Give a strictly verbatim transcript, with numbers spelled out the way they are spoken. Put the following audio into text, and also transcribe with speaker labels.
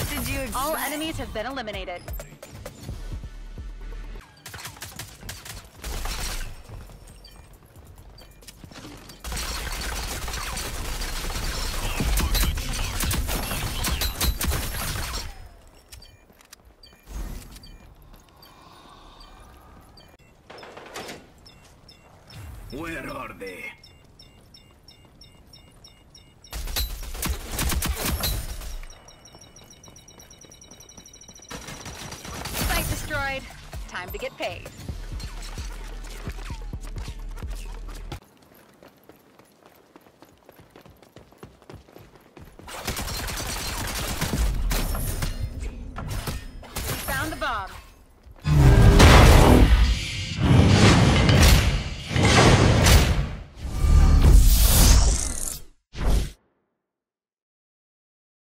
Speaker 1: Did you expect?
Speaker 2: All enemies have been eliminated.
Speaker 3: Where are they?
Speaker 2: Site destroyed. Time to get paid. We found the bomb.